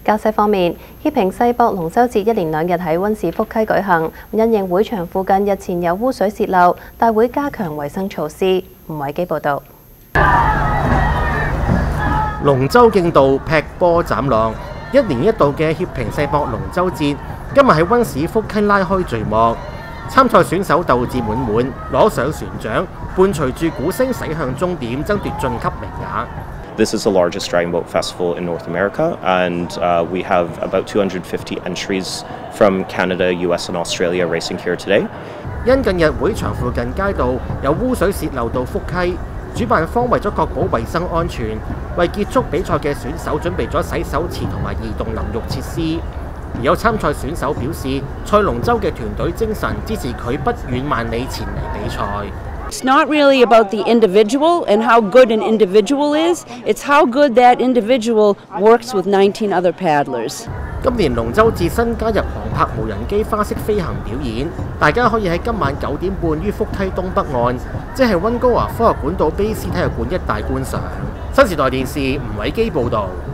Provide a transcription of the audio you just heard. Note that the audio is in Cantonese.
交西方面，協平世博龍舟節一連2日喺溫氏福溪舉行，因應會場附近日前有污水泄漏，大會加強衞生措施。吳偉基報導。 龍舟競渡、劈波斬浪，一年一度嘅協平世博龍舟節，今日喺溫氏福溪拉開序幕。參賽選手鬥志滿滿，攞上船槳，伴隨住鼓聲駛向終點，爭奪晉級名額。 This is the largest dragon boat festival in North America, and we have about 250 entries from Canada, US, and Australia racing here today. 因近日會場附近街道有污水泄漏到福溪，主辦方為咗確保衞生安全，為結束比賽嘅選手準備咗洗手池同埋移動淋浴設施。而有參賽選手表示，賽龍舟嘅團隊精神支持佢不遠萬里前嚟比賽。 It's not really about the individual and how good an individual is, it's how good that individual works with 19 other paddlers. 今年龍舟節新加入航拍無人機花式飛行表演，大家可以喺今晚9點半於福溪東北岸，即係溫哥華科學館到卑斯體育館一帶觀賞。新時代電視吳偉基報導。